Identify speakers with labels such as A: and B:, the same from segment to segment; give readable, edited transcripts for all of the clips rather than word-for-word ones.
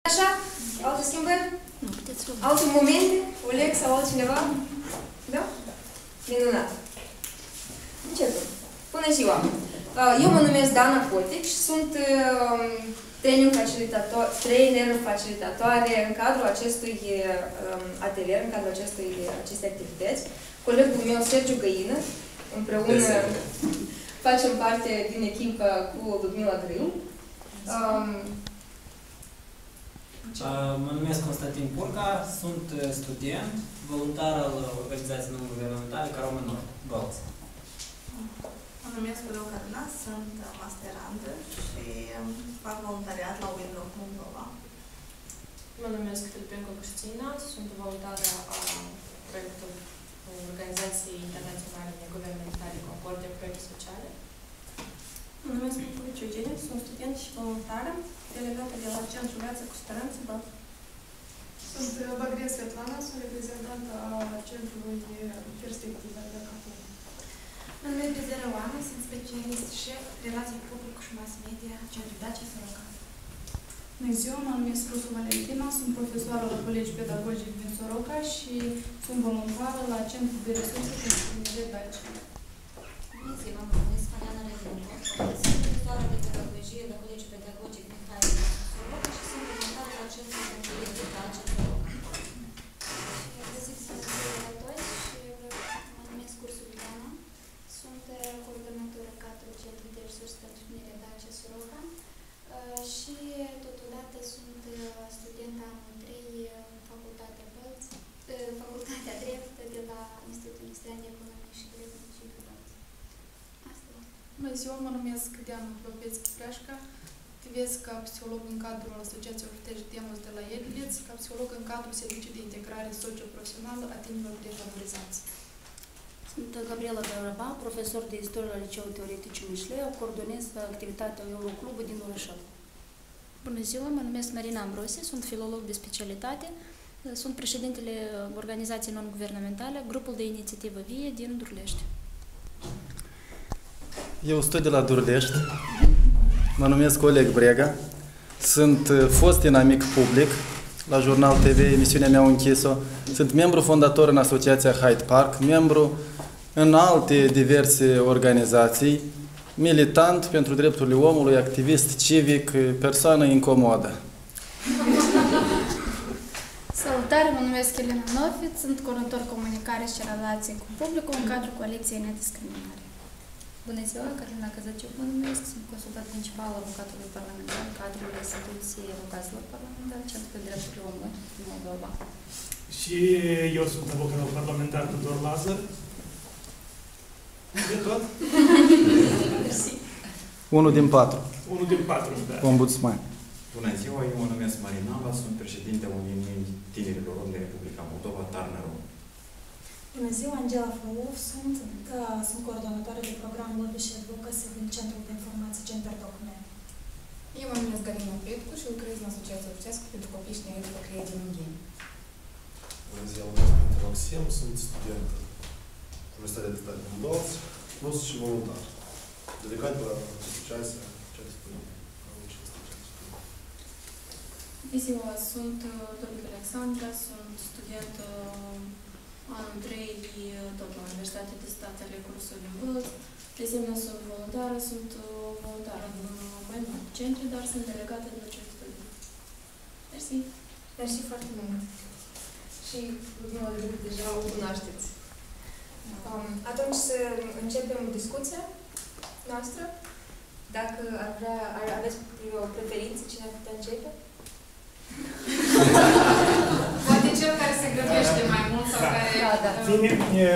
A: Așa? Alte schimbări?
B: Nu, puteți rog.
A: Alte momente? Oleg sau altcineva? Da? Minunat. Începem. Bună ziua! Eu mă numesc Dana Cotic și sunt trainer facilitatoare în cadrul acestui atelier, în cadrul acestei activități. Colegul meu, Sergiu Găină, împreună facem parte din echipă cu Ludmila Grâu.
C: Mă numesc Constantin Purca, sunt student, voluntar al organizației non-guvernamentale Caroma Nord, Bălți.
D: Mă numesc Udeu Cărna, sunt masterandă și fac voluntariat la Windhoek Moldova.
E: Mă numesc Filipenko Cristina, sunt voluntară a proiectului Organizației Internaționale Neguvernamentale Concord de Proiecte Sociale.
F: Mă numesc Pulici Eugenie, sunt student și voluntară, delegată de la Centrul Viață cu Speranță Bălți.
G: Sunt Bagria Svetlana, sunt reprezentantă a Centrului Perspective de Catului.
H: Mă numesc Bezera Oana, sunt specialist și relații public și mass media, Centrul Dacia Soroca.
G: Bună ziua, mă numesc Rusu Valentina, sunt profesoară la Colegiul Pedagogic din Soroca și sunt voluntară la Centrul de Resurse pentru Tineret Dacia.
B: Bună ziua, mă numesc Mariana Revenco, sunt profesoară de pedagogie la Colegiul Pedagogic Mihai din Soroca și sunt voluntară la Centrul de Tineret Dacia Soroca. Bună ziua la toți și mă numesc Cursul Ileana, sunt coordonatoră în cadrul Centrului de Resurse pentru Tineret Dacia Soroca. Și totodată sunt student anul 3 Facultatea Bălți, Facultatea Drept de la Institutul Industrial de Economie și Drept Municipiul Bălți. Asta e.
G: Bună ziua, mă numesc Diana Ploveț-Chipreașca, activez ca psiholog în cadrul Asociației Ortej Demos de la Edliț, ca psiholog în cadrul Serviciului de Integrare Socioprofesională a Tinerilor Defavorizați.
B: Sunt Gabriela Gărăba, profesor de istorie la Liceul Teoretic Mișleu, coordonez activitatea Euroclubul din Orășel.
I: Bună ziua, mă numesc Marina Ambrosi, sunt filolog de specialitate, sunt președintele organizației non-guvernamentale, grupul de inițiativă Vie din Durlești.
J: Eu studiu la Durlești, mă numesc Oleg Brega, sunt fost inamic public la Jurnal TV, emisiunea mea închis-o, sunt membru fondator în Asociația Hyde Park, membru în alte diverse organizații, militant pentru drepturile omului, activist civic, persoană incomodă.
H: Salutare, mă numesc Elena Nofit, sunt coordonator comunicare și relații cu publicul în cadrul coaliției Nediscriminare.
K: Bună ziua, Carolina Căzăciuc mă numesc, sunt consultat principal al avocatului parlamentar în cadrul instituției avocaților parlamentari, Centrul de Drepturile Omului din Moldova.
L: Și eu sunt avocatul parlamentar Tudor Lazar. De tot?
J: Unul din 4.
L: Unul din 4, da.
J: Ombudsman.
M: Bună ziua, eu mă numesc Marinava, sunt președinte Uniunii Tinerilor Rom din Republica Moldova, Tarnă Rom.
N: Bună ziua, Angela Frolov, sunt coordonatoare de program Lobby și Advocacy din Centrul de Informații Center Document.
O: Eu mă numesc Galina Petcu și lucrez în Asociația Rusească pentru Copii și Tineri pe Creie din Ungheni.
P: Bună ziua, mă numesc Petre Maxim, sunt student Universitatea de Stat din Bălți, plus și voluntar. Dedicat la asociația
F: Bună ziua, sunt Domic Alexandra, sunt student anul 3 tot la Universitatea de Stat ale Cursului din Bălți. De asemenea, sunt voluntară, sunt voluntară în mai multe centre, dar sunt delegată de la acest studiu. Mersi!
A: Mersi foarte mult! Și Ludmila Grâu deja o cunoașteți. Atunci să începem discuția noastră. Dacă aveți o preferință, cine ar putea începe?
E: Poate cel care se grăbește mai mult sau care...
L: Bine,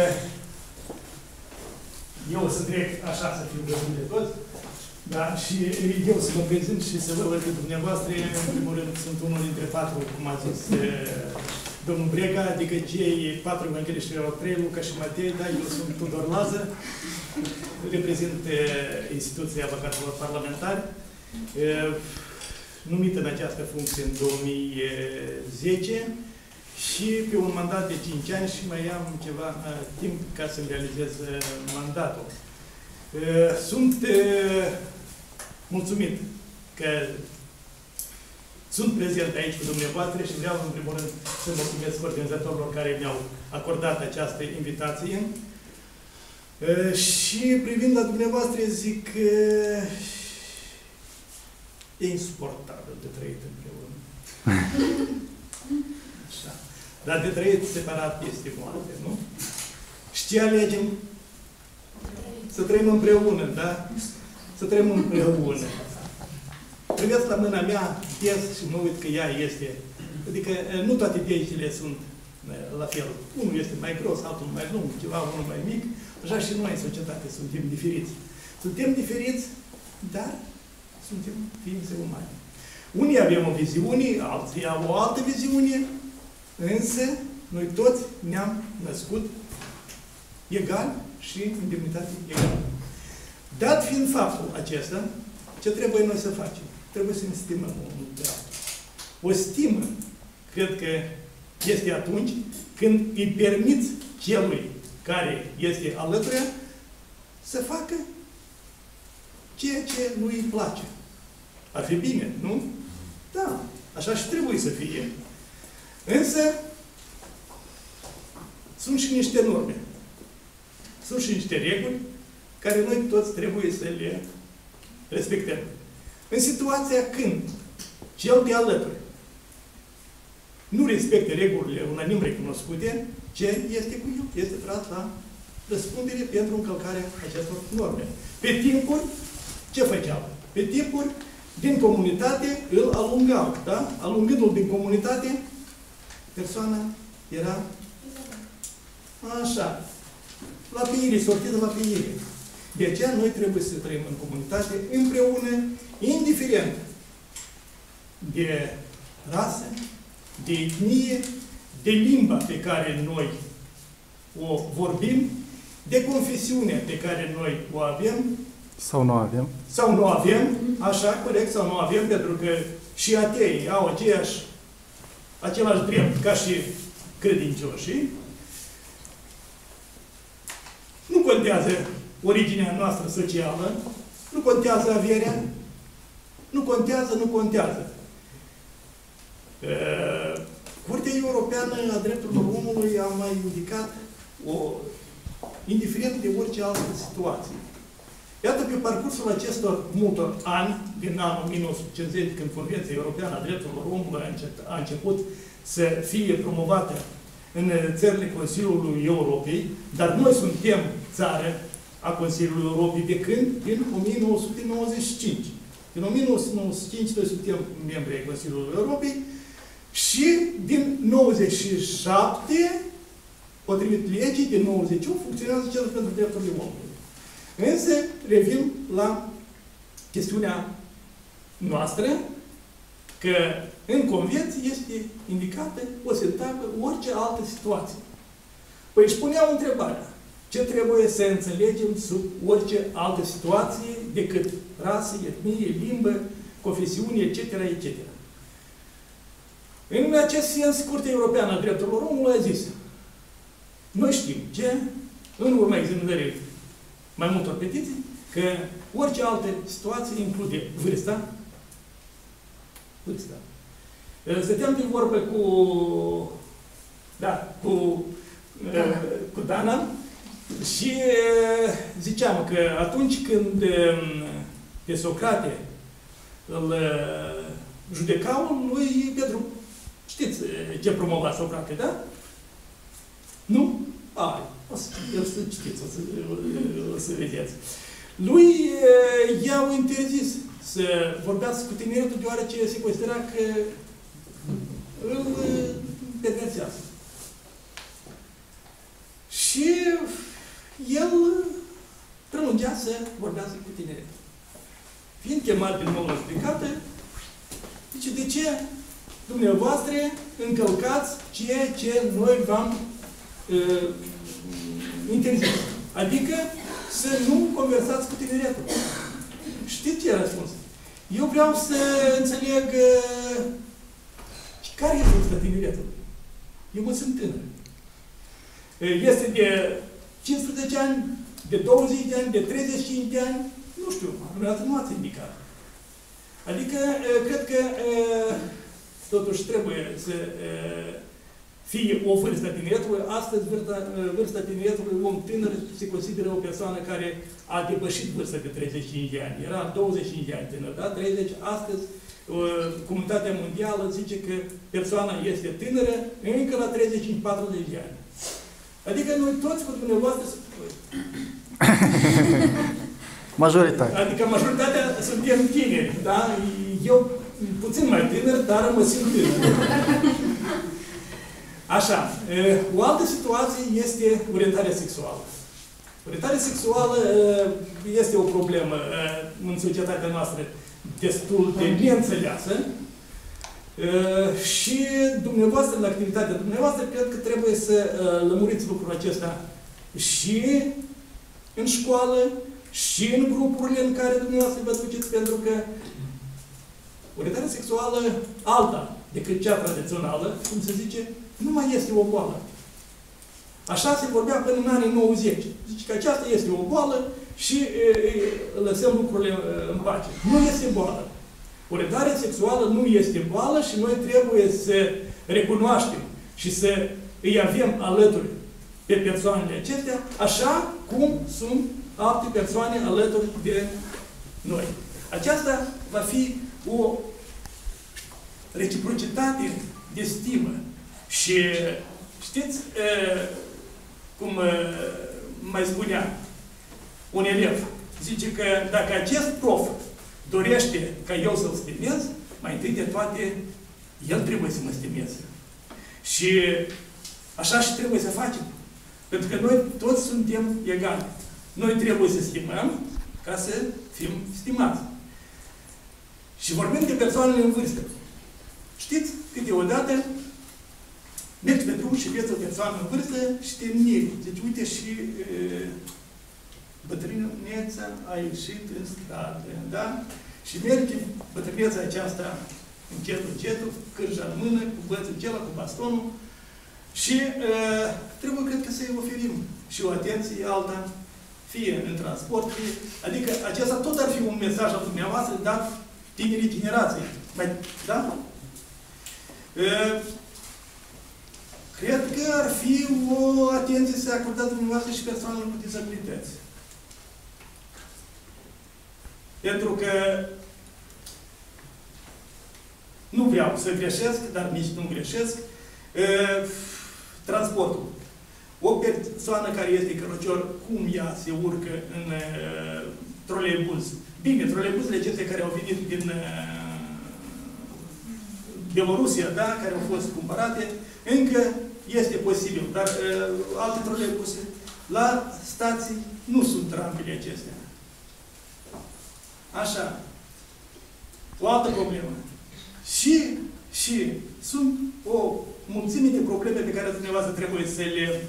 L: eu o să trec așa, să fiu găsit de tot, da? Și eu să mă prezint și să vă văd pe dumneavoastră. În primul rând, sunt unul dintre 4, cum a zis domnul Brega, adică cei 4 evangeliști erau 3, Luca și Matei, da? Eu sunt Tudor Lazar, reprezint instituția avocaților parlamentari, numit în această funcție în 2010 și pe un mandat de 5 ani și mai am ceva timp ca să-mi realizez mandatul. Sunt mulțumit că sunt prezent aici cu dumneavoastră și vreau, în primul rând, să mulțumesc organizatorilor care mi-au acordat această invitație. Și privind la dumneavoastră, zic că e insuportabil de trăit împreună. Așa. Dar de trăit separat este moarte, nu? Și ce alegem? Să trăim împreună, da? Să trăim împreună. Priveți la mâna mea, ies și mă uit că ea este. Adică nu toate degetele sunt la fel. Unul este mai gros, altul mai lung, ceva, unul mai mic. Așa și noi în societate suntem diferiți. Suntem diferiți, dar suntem ființe umane. Unii avem o viziune, alții au o altă viziune, însă noi toți ne-am născut egal și în demnitate egală. Dat fiind faptul acesta, ce trebuie noi să facem? Trebuie să ne stimăm unul pe altul. O stimă, cred că este atunci când îi permiți celui care este alături să facă ceea ce nu îi place. Ar fi bine, nu? Da, așa și trebuie să fie. Însă, sunt și niște norme. Sunt și niște reguli care noi toți trebuie să le respectăm. În situația când cel de alături nu respectă regulile unanim recunoscute, ce este cu el? Este tras la răspundere pentru încălcarea acestor norme. Pe timpuri, ce făceau? Pe timpuri, din comunitate, îl alungau, da? Alungându-l din comunitate, persoana era așa, la pieire, sortită la pieire. De aceea noi trebuie să trăim în comunitate împreună, indiferent de rasă, de etnie, de limba pe care noi o vorbim, de confesiunea pe care noi o avem.
J: Sau nu avem.
L: Sau nu avem, așa, corect, sau nu avem, pentru că și ateii au același drept ca și credincioșii. Nu contează originea noastră socială, nu contează averea, nu contează. Curtea Europeană a Drepturilor Omului a mai indicat indiferent de orice altă situație. Iată, pe parcursul acestor multor ani, din anul 1950, când Convenția Europeană a Drepturilor Omului a început să fie promovată în țările Consiliului Europei, dar noi suntem țară a Consiliului Europei de când? Din 1995. Din 1995 noi suntem membri ai Consiliului Europei și din 97, potrivit legii, din 98, funcționează cel pentru drepturile omului. Însă, revin la chestiunea noastră, că în Convenție este indicată o sintagmă orice altă situație. Păi își puneau întrebarea, ce trebuie să înțelegem sub orice altă situație decât rasă, etnie, limbă, confesiune, etc., etc. În acest sens, Curtea Europeană a Drepturilor Omului a zis, noi știm ce, în urma examinării mai multor petiții, că orice altă situație include vârsta. Stăteam de vorbă cu Dana și ziceam că atunci când pe Socrate îl judecau, lui Petru, știți ce promova Socrate, da? Nu? O să citiți, o să vedeți. Lui i-au interzis să vorbească cu tineretul, deoarece se considera că îl pedepsează. Și el prelungea să vorbească cu tineretul. Fiind chemat din nou la judecată, zice, de ce dumneavoastră încălcați ceea ce noi v-am interzis? Adică să nu conversați cu tineretul. Știți ce a răspuns? Eu vreau să înțeleg care e vârsta tineretului. Eu mă sunt tânăr. Este de 15 ani, de 20 de ani, de 35 de ani, nu știu, dumneavoastră nu ați indicat. Adică, cred că totuși trebuie să fie o vârstă a tineretului. Astăzi, vârsta tineretului, om tânăr, se consideră o persoană care a depășit vârsta de 35 de ani. Era 25 de ani tânăr, da? 30. Astăzi, comunitatea mondială zice că persoana este tânără încă la 35-40 de ani. Adică noi toți cu dumneavoastră
J: Majoritatea.
L: Adică majoritatea suntem tineri, da? Eu puțin mai tânăr, dar mă simt tânăr. Așa, o altă situație este orientarea sexuală. Orientarea sexuală este o problemă în societatea noastră destul de neînțeleasă și dumneavoastră, în activitatea dumneavoastră, cred că trebuie să lămuriți lucrul acesta și în școală, și în grupurile în care dumneavoastră vă duceți, pentru că orientarea sexuală alta decât cea tradițională, cum se zice, nu mai este o boală. Așa se vorbea până în anii 90. Zice că aceasta este o boală și lăsăm lucrurile în pace. Nu este boală. Orientarea sexuală nu este boală și noi trebuie să recunoaștem și să îi avem alături pe persoanele acestea, așa cum sunt alte persoane alături de noi. Aceasta va fi o reciprocitate de stimă. Și știți cum mai spunea un elev, zice că dacă acest prof dorește ca eu să-l stimez, mai întâi de toate, el trebuie să mă stimeze. Și așa și trebuie să facem. Pentru că noi toți suntem egali. Noi trebuie să stimăm ca să fim stimați. Și vorbim de persoanele în vârstă. Știți, câteodată mergi pe drum și vezi o persoană în vârstă și te înneri. Deci, uite, și bătrâneța a ieșit în stradă, da? Și merge bătrâneța aceasta încetul, încetul, cârja în mână, cu bățul acela, cu bastonul și trebuie, cred că, să-i oferim și o atenție alta, fie în transport, fie... Adică acesta tot ar fi un mesaj al dumneavoastră dat tinerii generații. Da? Cred că ar fi o atenție să acordați dumneavoastră și persoanelor cu dizabilități. Pentru că nu vreau să greșesc, dar nici nu greșesc. Transportul. O persoană care este călăcior, cum ea se urcă în troleibuz? Bine, troleibuzele acestea care au venit din Bielorusia, da, care au fost cumpărate, încă este posibil, dar alte troleibuze la stații nu sunt rampele acestea. Așa. O altă problemă. Și sunt o mulțime de probleme pe care dumneavoastră trebuie să le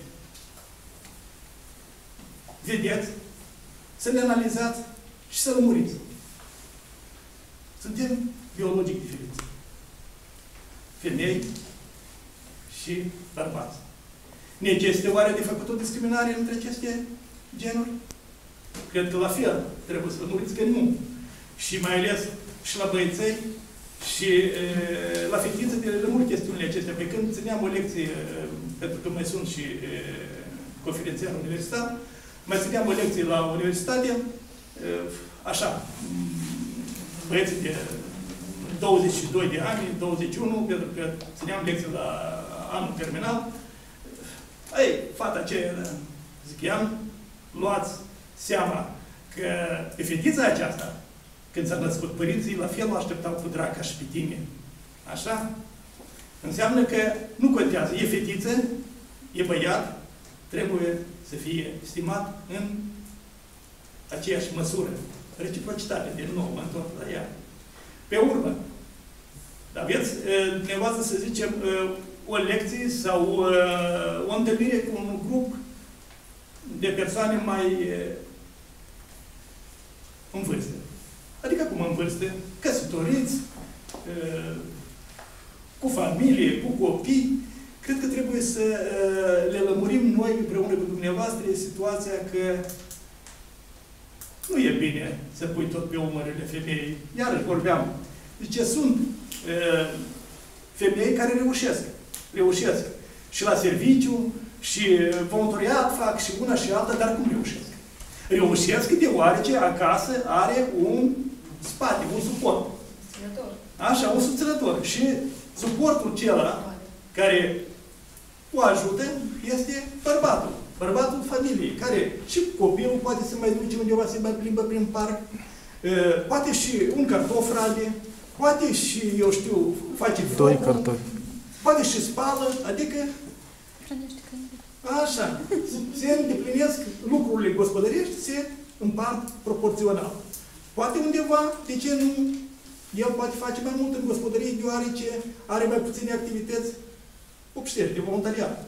L: vedeți, să le analizați și să lămuriți. Suntem biologic diferiți. Femei și bărbați. Necesită oare de făcut o discriminare între aceste genuri? Cred că la fel trebuie să lămuriți că nu. Și mai ales și la băieței și la fetițe de lămuri chestiunile acestea. Pe când țineam o lecție, pentru că mai sunt și conferențiar universitar, mai țineam o lecție la universitate, așa, băieții de 22 de ani, 21, pentru că țineam lecție la anul terminal. Ei, fata aceea, zic, i-am luați seama că pe fetița aceasta, când s-a născut părinții, la fel o așteptau cu drag ca și pe tine. Așa? Înseamnă că nu contează. E fetiță, e băiat, trebuie să fie stimat în aceeași măsură. Reciprocitate, din nou, mă întorc la ea. Pe urmă, aveți dumneavoastră, să zicem, o lecție sau o întâlnire cu un grup de persoane mai în vârstă. Adică cum în vârstă? Căsătoriți, cu familie, cu copii. Cred că trebuie să le lămurim noi împreună cu dumneavoastră situația că nu e bine să pui tot pe umărele femeii. Iarăși vorbeam. Deci sunt femei care reușesc. Și la serviciu, și voluntariat fac, și una și alta, dar cum reușesc? Reușesc deoarece acasă are un spate, un suport. Așa, un susținător. Și suportul acela care o ajută este bărbatul. Bărbatul familiei, care și copilul poate să mai duce undeva, să mai plimbă prin parc, poate și un cartof rade, poate și, eu știu, face focul, poate și spală, adică așa, se îndeplinesc lucrurile gospodărești, se împart proporțional. Poate undeva, de ce nu, el poate face mai mult în gospodărie, deoarece are mai puține activități obșteri, de voluntariat.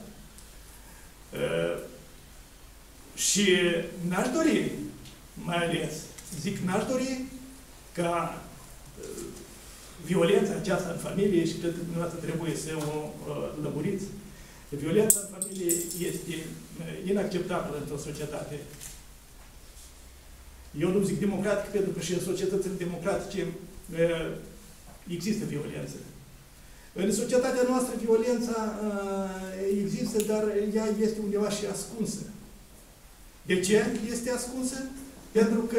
L: Și n-aș dori, mai ales, zic, n-aș dori ca violența aceasta în familie, și cred că dumneavoastră trebuie să o lămuriți, violența în familie este inacceptabilă într-o societate. Eu nu zic democratică, pentru că și în societățile democratice există violență. În societatea noastră violența există, dar ea este undeva și ascunsă. De ce este ascunsă? Pentru că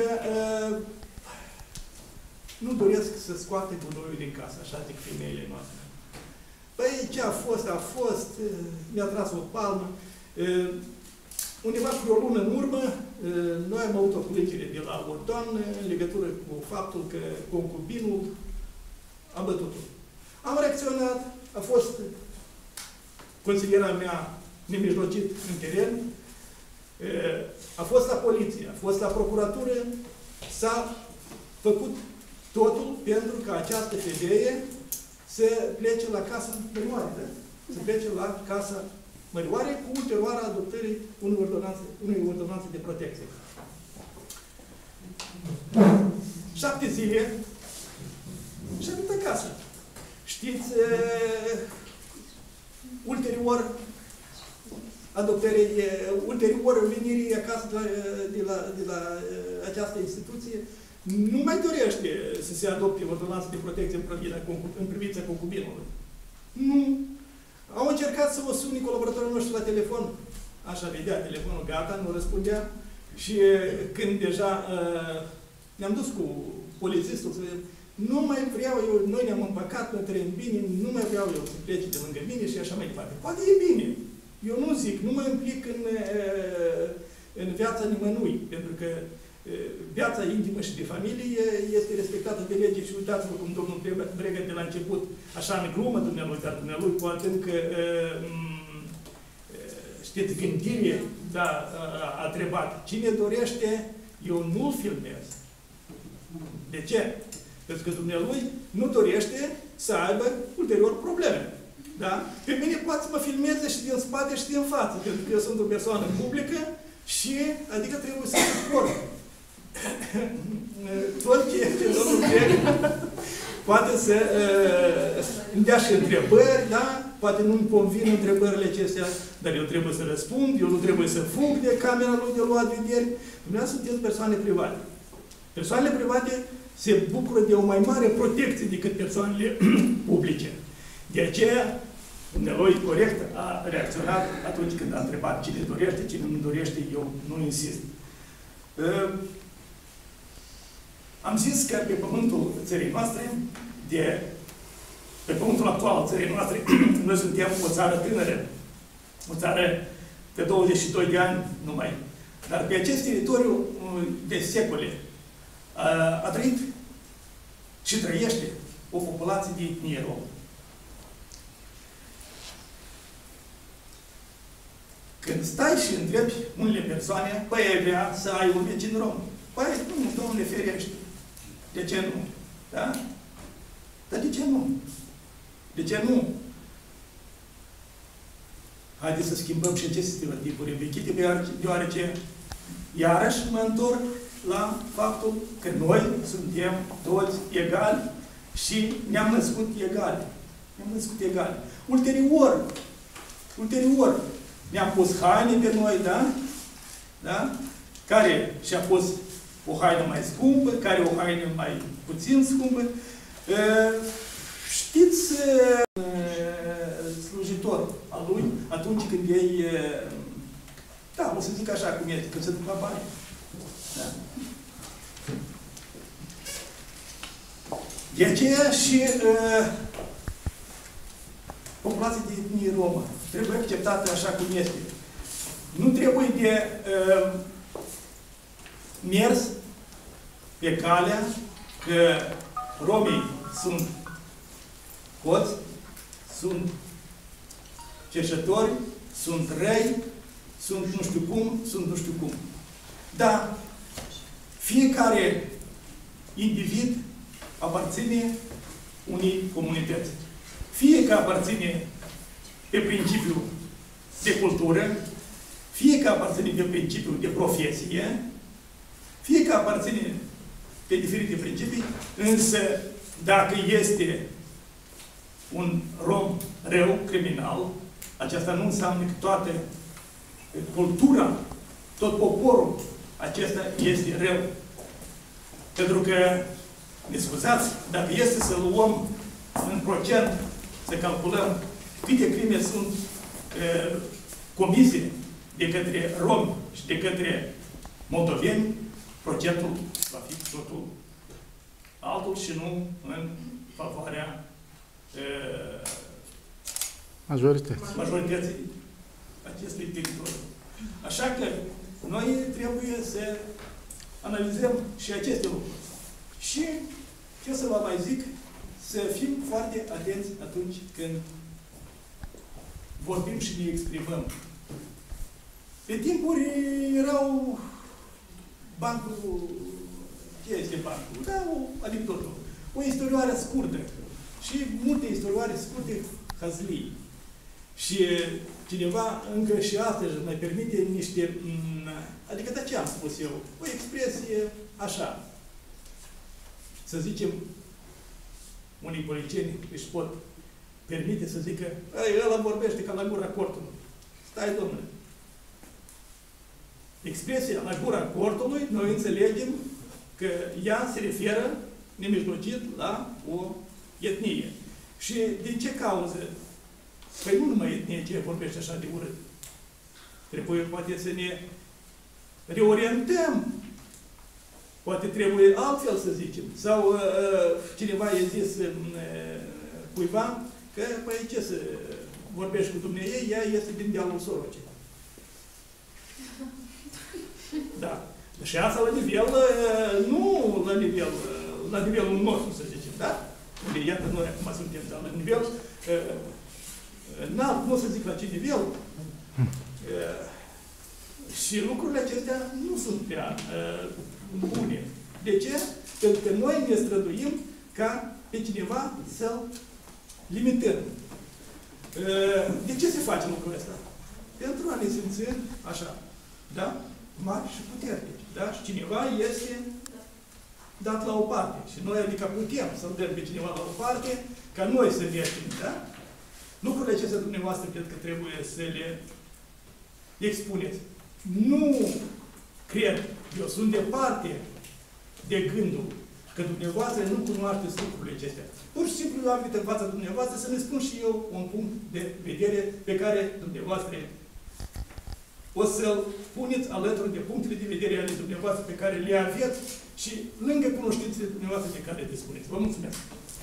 L: nu doresc să scoate gunoiul din casă, așa zic femeile noastre. Păi ce a fost, mi-a tras o palmă. Undeva cu o lună în urmă, noi am avut o plângere de la o doamnă în legătură cu faptul că concubinul a bătut-o. Am reacționat, a fost consiliera mea nemijlocit în teren, a fost la poliție, a fost la procuratură, s-a făcut totul pentru ca această femeie să plece la Casa Mărioare, da? Să plece la Casa Mărioare cu ulterioara adoptării unei ordonanțe de protecție. 7 zile și a venit acasă. Știți, ulterior venirii acasă de la această instituție, nu mai dorește să se adopte ordonanță de protecție în privința concubinului. Nu. Au încercat să o suni colaboratorul nostru la telefon. Așa vedea telefonul, gata, nu răspundea. Și când deja ne-am dus cu polițistul să vedem, nu mai vreau eu, noi ne-am împăcat, ne trăim bine, nu mai vreau eu să plece de lângă mine și așa mai departe. Poate e bine. Eu nu zic, nu mă implic în viața nimănui, pentru că viața intimă și de familie este respectată de lege și uitați-vă cum domnul Brega de la început, așa în glumă dumnealui, dar dumnealui poate încă, știți, gândire, da, a întrebat, cine dorește, eu nu-l filmez. De ce? Pentru că dumnealui nu dorește să aibă ulterior probleme. Da? Pe mine poate să mă filmeze și din spate și din față, pentru că eu sunt o persoană publică și, adică trebuie să suport. Tot ce este domnul Greg poate să îmi dea și întrebări, da? Poate nu-mi convin întrebările acestea, dar eu trebuie să răspund, eu nu trebuie să fug de camera lui de luat vederi. Dumneavoastră sunteți persoane private. Persoanele private se bucură de o mai mare protecție decât persoanele publice. De aceea, dumnealui corect a reacționat atunci când a întrebat cine dorește, cine nu dorește, eu nu insist. Am zis că pe pământul țării noastre, pe pământul actual al țării noastre, noi suntem o țară tânără, o țară de 22 de ani numai. Dar pe acest teritoriu de secole a trăit și trăiește o populație de etnie romă. Când stai și întrebi unele persoane, păi ai vrea să ai un vecin rom. Păi nu, Domnule ferește. De ce nu? Da? Dar de ce nu? De ce nu? Haideți să schimbăm și aceste stereotipuri învechite, deoarece iarăși mă întorc la faptul că noi suntem toți egali și ne-am născut egali. Ne-am născut egali. Ulterior, ne-am pus haine pe noi, da? Da? Care și-a pus o haină mai scumpă, care o haină mai puțin scumpă. Știți, atunci când ei, da, o să zic așa cum este, când se duc la baie. Da. De aceea și populația de etnie romă trebuie acceptată așa cum este. Nu trebuie de mers pe calea că romii sunt hoți, sunt cerșători, sunt răi, sunt nu știu cum, sunt nu știu cum. Dar fiecare individ aparține unei comunități. Fie că aparține pe principiu de cultură, fie că aparține pe principiu de profesie, fie că aparține pe diferite principii, însă dacă este un rom rău, criminal, aceasta nu înseamnă că toată cultura, tot poporul acesta este rău. Pentru că, ne scuzați, dacă este să luăm în procent, să calculăm câte crime sunt comise de către romi și de către moldoveni, procentul va fi totul altul și nu în favoarea majorității acestui teritoriu. Așa că noi trebuie să analizăm și aceste lucruri. Și, ce să vă mai zic, să fim foarte atenți atunci când vorbim și ne exprimăm. Pe timpuri erau bancul, ce este bancul? Da, o anecdotă. O istorioară scurtă. Și multe istorioare scurte hazlii. Și cineva încă și astăzi mai permite niște, adică de ce am spus eu, o expresie așa. Să zicem, unii politicieni își pot permite să zică, ăla vorbește ca la gura cortului. Stai, domnule. Expresia la gura cortului, noi înțelegem că ea se referă nemijlocit la o etnie. Și din ce cauză? Păi nu numai etnie ce vorbește așa de urât. Trebuie poate să ne reorientăm. Poate trebuie altfel să zicem. Sau cineva i-a zis cuiva că, păi ce să vorbești cu dumneavoastră, ea este din dealul Sorocii. Da. Și asta la nivel, nu la nivelul nostru, să zicem, da? Unde, iată, noi acum suntem, dar la nivel înalt, nu o să zic la ce nivel. Și lucrurile acestea nu sunt prea bune. De ce? Pentru că noi ne străduim ca pe cineva să-l limităm. De ce se face lucrul ăsta? Pentru a ne simți așa, da? Mari și puternici, da? Și cineva este dat la o parte. Și noi, adică putem să-l dăm pe cineva la o parte, ca noi să mergem, da? Lucrurile acestea dumneavoastră cred că trebuie să le expuneți. Nu cred, eu sunt departe de gândul că dumneavoastră nu cunoașteți lucrurile acestea. Pur și simplu eu am venit în fața dumneavoastră să ne spun și eu un punct de vedere pe care dumneavoastră o să-l puneți alături de punctele de vedere ale dumneavoastră pe care le aveți și lângă cunoștințele dumneavoastră pe care le dispuneți. Vă mulțumesc!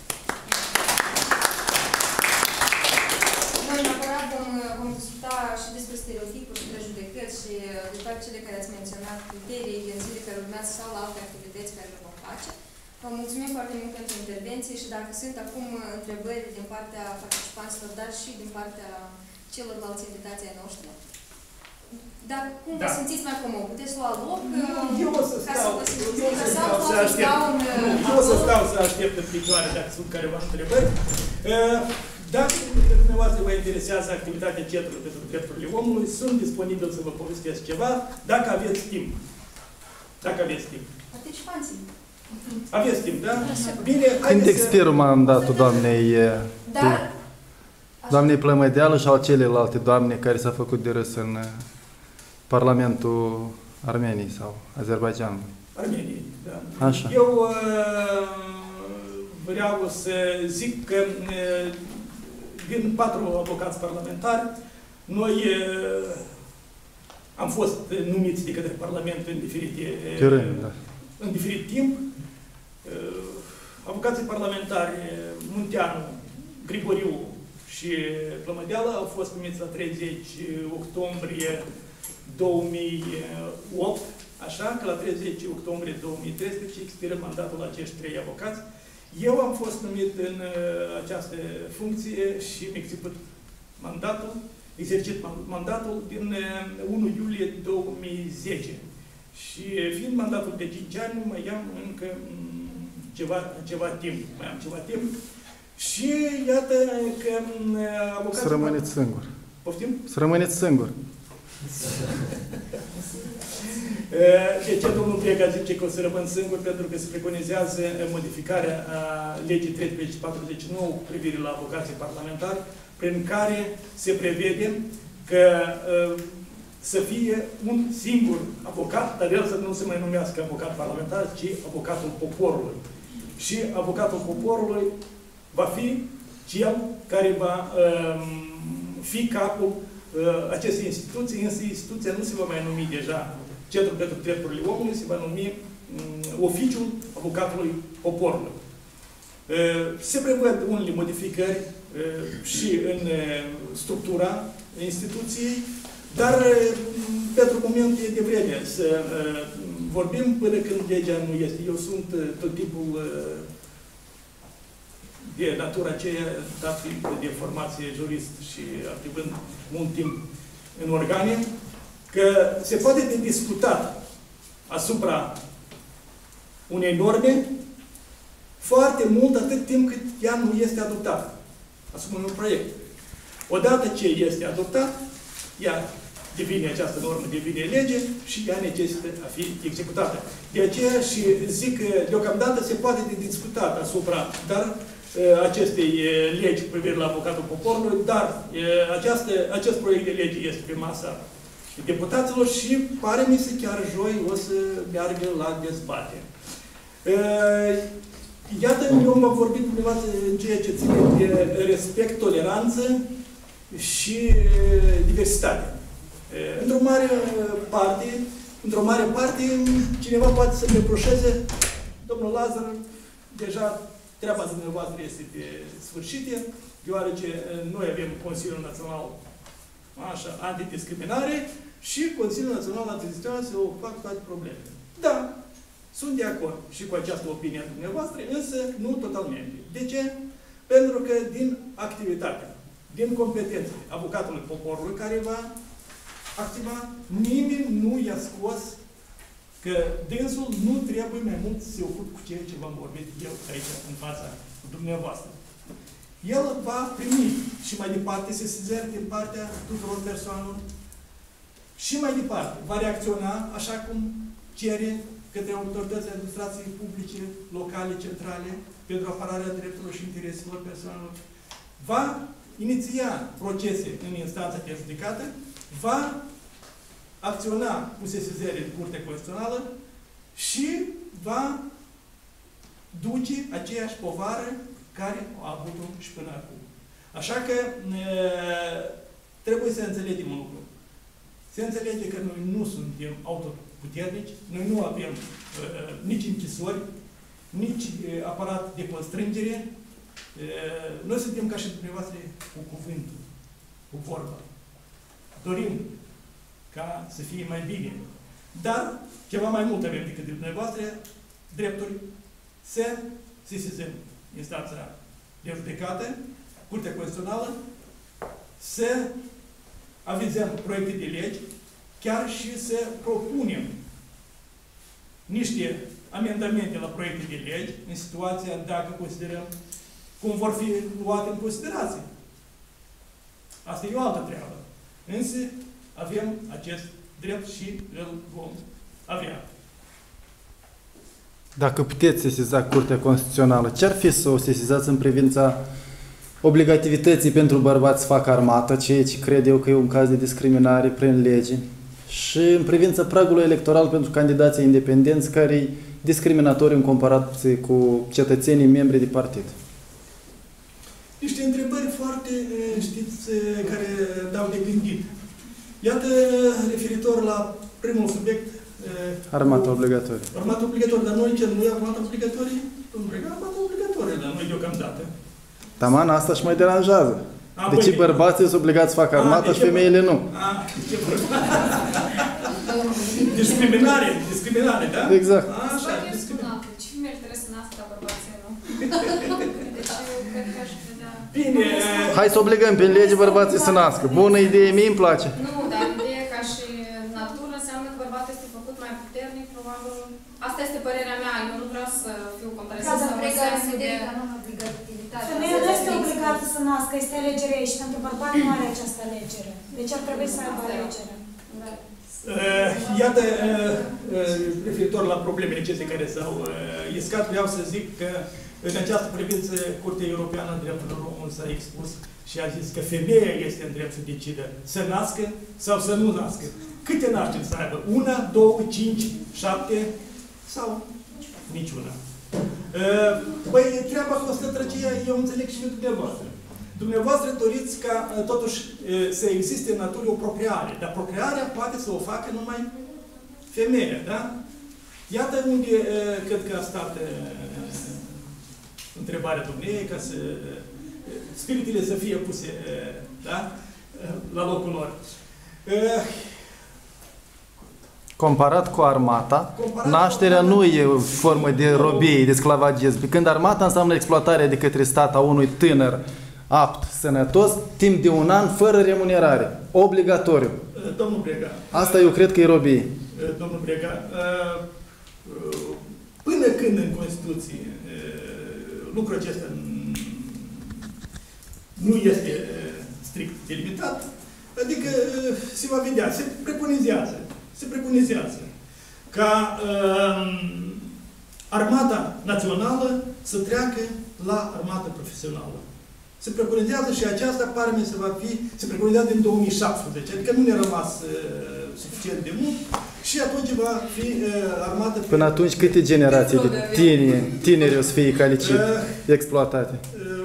A: Noi neapărat vom discuta și despre stereotipuri și prejudecăți și de toate cele care ați menționat, criterii, intențiile care urmează sau la alte activități care le vom face. Vă mulțumim foarte mult pentru intervenție și dacă sunt acum întrebări din partea participanților, dar și din partea celorlalți invitații ai noștri, dar cum vă simțiți mai comod? Puteți lua loc?
L: Eu o să stau să aștept în picioare dacă sunt careva întrebări. Dacă dumneavoastră vă interesează activitatea Centrului pentru Drepturile Omului, sunt disponibil să vă povestesc ceva, dacă aveți timp. Dacă aveți timp.
A: Participanții.
L: Aveți timp, da? Bine,
J: când expiră mandatul doamnei Plămădeală și al celelalte doamne care s-a făcut de râs în Parlamentul Armeniei sau Azerbaidjanului?
L: Armeniei, da.
J: Așa.
L: Eu vreau să zic că din 4 avocați parlamentari Noi am fost numiți de către Parlament în diferite în diferit timp. Avocații parlamentari Munteanu, Grigoriu și Plămădeală au fost numiți la 30 octombrie 2008, așa că la 30 octombrie 2013 expiră mandatul acești 3 avocați. Eu am fost numit în această funcție și mi-am exercit mandatul din 1 iulie 2010. Și fiind mandatul de 5 ani, mai am încă ceva timp. Și iată că avocatul...
J: Să rămâneți singur.
L: Poftim?
J: Să rămâneți singur.
L: De ce domnul Brega zice că o să rămân singur? Pentru că se preconizează modificarea legii 1349 cu privire la avocații parlamentari, prin care se prevede că să fie un singur avocat, dar el să nu se mai numească avocat parlamentar, ci avocatul poporului. Și avocatul poporului va fi cel care va fi capul acestei instituții, însă instituția nu se va mai numi deja Centrul pentru Drepturile Omului, se va numi Oficiul Avocatului Poporului. Se prevăd unele modificări și în structura instituției, dar pentru moment e devreme să vorbim până când legea nu este. Eu sunt tot timpul de natura aceea, dat fiind de formație jurist și activând mult timp în organe, că se poate de discutat asupra unei norme foarte mult atât timp cât ea nu este adoptată. Asupra unui proiect. Odată ce este adoptat, această normă devine lege și ea necesită a fi executată. De aceea și zic că deocamdată se poate de discutat asupra acestei legi cu privire la avocatul poporului, dar acest proiect de lege este pe masa deputaților și pare-mi să chiar joi o să meargă la dezbatere. Iată, eu m-am vorbit dumneavoastră în ceea ce ține de respect, toleranță și diversitate. Într-o mare parte, cineva poate să-mi reproșeze, domnul Lazar, deja treaba dumneavoastră este pe sfârșite, deoarece noi avem Consiliul Național Antidiscriminare și Consiliul Național Antidiscriminare se fac toate problemele. Da, sunt de acord și cu această opinie a dumneavoastră, însă nu totalmente. De ce? Pentru că din activitatea, din competențele avocatului poporului care va activa, nimeni nu i-a scos că dânsul nu trebuie mai mult să se ocupe cu ceea ce v-am vorbit eu aici, în fața dumneavoastră. El va primi și mai departe sesizări din partea tuturor persoanelor și mai departe va reacționa așa cum cere către autoritățile administrației publice, locale, centrale, pentru apărarea drepturilor și intereselor persoanelor, va iniția procese în instanța de judecată, va acționa cu sesizări în Curtea Constituțională și va duce aceeași povară care a avut-o și până acum. Așa că trebuie să înțelegem un lucru. Se înțelege că noi nu suntem autoputernici, noi nu avem nici închisori, nici aparat de constrângere. Noi suntem ca și dumneavoastră cu cuvântul, cu vorba. Dorim ca să fie mai bine. Dar ceva mai mult avem decât de dumneavoastră, drepturi, să sesizăm instanța de judecată, Curtea Constituțională, să avizăm proiecte de legi, chiar și să propunem niște amendamente la proiecte de legi, în situația dacă considerăm cum vor fi luate în considerație. Asta e o altă treabă. Însă avem acest drept și îl vom avea.
J: Dacă puteți sesiza Curtea Constituțională, ce-ar fi să o sesizați în privința obligativității pentru bărbați să facă armată, ceea ce cred eu că e un caz de discriminare prin lege, și în privința pragului electoral pentru candidații independenți, care e discriminatoriu în comparație cu cetățenii membri de partid?
L: niște întrebări foarte, știți, care dau de gândit. Iată, referitor la primul subiect.
J: Armata obligatorie.
L: Armata obligatorie, dar noi ce nu e armata obligatorie? Armata obligatorie, dar noi deocamdată.
J: Taman, asta și mai deranjează. De ce bărbații sunt obligați să facă armata și femeile nu?
L: Discriminare, da?
J: Exact.
L: Așa,
O: discriminare. Ce femeile trebuie să nască, dar bărbații nu? Deci eu cred că aș vedea...
L: Bine.
J: Hai să obligăm pe lege bărbații să nască. Bună idee, mie îmi place.
O: Nu, dar ideea ca și natură înseamnă că bărbatul este făcut mai puternic, probabil. Asta este părerea mea. Eu nu vreau să fiu contrazisă sau
N: obligativitatea. Femeia nu este obligată să nască, este alegere și pentru bărbat nu are această alegere. Deci ar trebui să aibă alegere.
L: Iată, referitor la problemele acestea care s-au iscat, vreau să zic că în această privință Curtea Europeană a Drepturilor Omului s-a expus și a zis că femeia este în drept să decidă să nască sau să nu nască. Câte nașteri să aibă? 1, 2, 5, 7 sau niciuna. Păi, treaba cu stătrăcia, eu înțeleg și eu dumneavoastră. Dumneavoastră doriți ca, totuși, să existe în natură o procreare, dar procrearea poate să o facă numai femeia, da? Iată unde cred că a stat întrebarea dumneavoastră, ca să spiritele să fie puse, da? La locul lor.
J: Comparat cu armata, nașterea nu e o formă de robie, de sclavagism. Când armata înseamnă exploatarea de către stat a unui tânăr apt, sănătos, timp de 1 an, fără remunerare. Obligatoriu.
L: Domnul Brega.
J: Asta eu cred că e robie.
L: Domnul Brega, până când în Constituție lucrul acesta nu este strict delimitat, adică se va vedea, se preconizează ca armata națională să treacă la armata profesională. Se preconizează și aceasta pare se preconizează din 2017, adică nu ne-a rămas suficient de mult și atunci va fi armată...
J: Până atunci câte generații de tineri o să fie exploatate?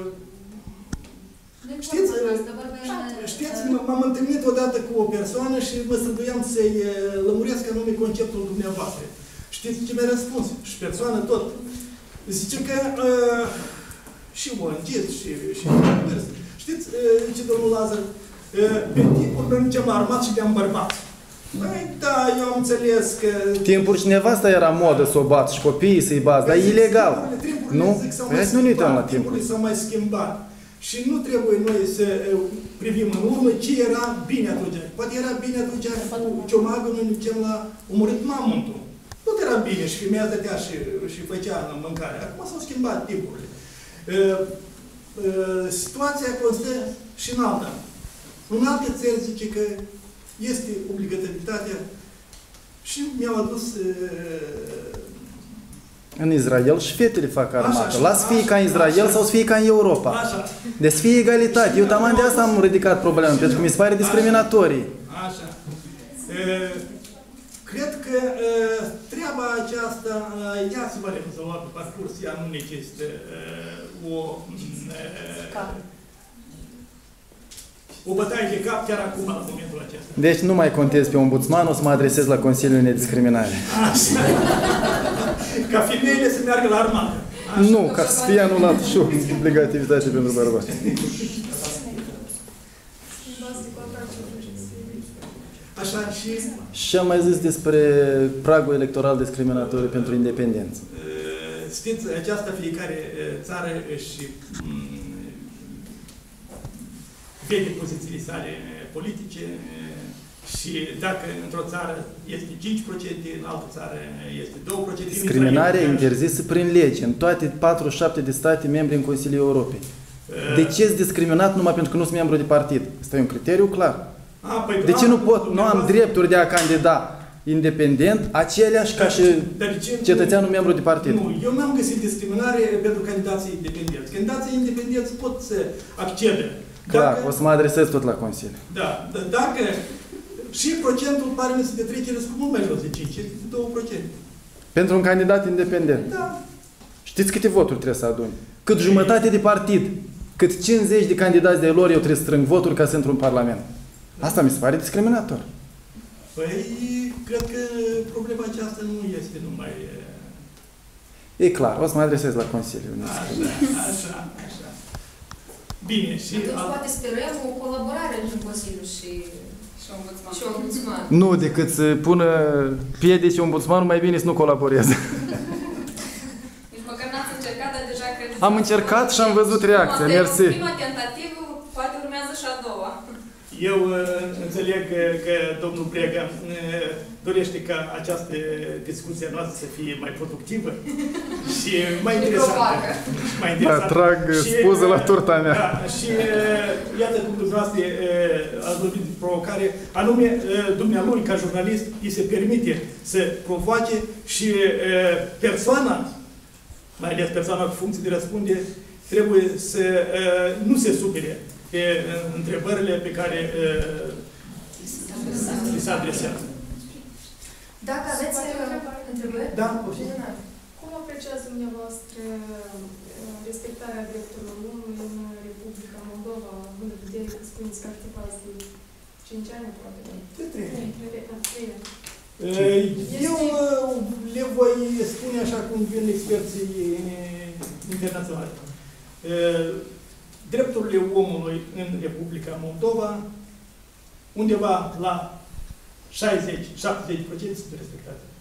L: Știți, m-am întâlnit odată cu o persoană și mă străduiam să-i lămuresc anume conceptul dumneavoastră. Știți ce mi-a răspuns? Și persoana tot. Zice că și ONG-ți și vârstă. Știți, zice domnul Lazar, pe timpul noi mergem la armat și de-am bărbat. Păi, da, eu am înțeles că...
J: Timpuri și nevasta era modă să o bat și copiii să-i bați, dar e ilegal. Nu? Hai să nu ne uităm la timpul.
L: Timpurile s-au mai schimbat. Și nu trebuie noi să privim în urmă ce era bine atunci. Poate era bine atunci cu ciomagul, noi ne ducem la omorât mamuntul. Tot era bine și femeia stătea și făcea mâncare. Acum s-au schimbat timpurile. Situația constă și în alta. În alte țări zice că este obligativitatea și mi-au adus...
J: În Israel și fetele fac armată. Las fie ca în Israel sau să fie ca în Europa. Deci să fie egalitate. Eu taman de asta am ridicat problema, pentru că mi se pare discriminatorii.
L: Așa. Cred că treaba aceasta, ea se va rezolva pe parcurs, ea nu necesită o bătaie de cap chiar acum, la momentul acesta.
J: Deci nu mai contez pe ombudsman, o să mă adresez la Consiliul Nediscriminare.
L: Așa. Ca femeile să meargă la armată. Așa.
J: Nu, ca să fie anulat și obligativitate pentru bărbați.
L: Așa și...
J: Și am mai zis despre pragul electoral discriminatoriu pentru independență.
L: Știți, aceasta fiecare țară își vede pozițiile sale politice și dacă într-o țară este 5%, în altă țară este 2%.
J: Discriminarea interzisă prin lege în toate 47 de state membre în Consiliul Europei. De ce sunt discriminat numai pentru că nu sunt membru de partid? Asta e un criteriu clar. De ce nu pot, nu am drepturi de a candida independent, aceleași ca și cetățeanul membru de partid?
L: Nu, eu n-am găsit discriminare pentru candidații independenți. Candidații independenți pot să accede.
J: Clar, o să mă adresez tot la Consiliu.
L: Da, dacă și procentul pare să de trecere cu mult mai jos de 5, este de 2%.
J: Pentru un candidat independent?
L: Da.
J: Știți câte voturi trebuie să aduni? Cât jumătate de partid. cât 50 de candidați de lor eu trebuie să strâng voturi ca să intru în Parlament. Asta mi se pare discriminator.
L: Păi, cred că problema aceasta nu este numai...
J: E clar, o să mă adresez la Consiliu.
L: Așa. Bine, și...
A: Atunci poate sperăm o colaborare între Consiliu și ombudsman.
J: Nu, decât să pună piedici ombudsmanul, mai bine să nu colaboreze.
O: Nici măcar n-ați încercat, dar deja credeți...
J: Am încercat și am văzut reacția. Mersi.
O: Prima tentativă, poate urmează și a doua.
L: Eu înțeleg că domnul Brega dorește ca această discuție noastră să fie mai productivă și mai interesantă.
J: Atrag spuză la turta mea.
L: Da, și iată cum dumneavoastră ați vorbit de provocare, anume dumnealui ca jurnalist îi se permite să provoace și persoana, mai ales persoana cu funcție de răspundere, trebuie să nu se supere pe întrebările pe care li se adresează.
A: Dacă aveți întrebări?
L: Da,
G: Cum apreciați dumneavoastră respectarea drepturilor omului în Republica Moldova, având în vedere că spuneți că activați de 5 ani, aproape?
L: De 3 ani.
G: 3 ani.
L: Eu le voi spune așa cum vin experții internaționali. Drepturile omului în Republica Moldova, undeva la 60-70% sunt respectate.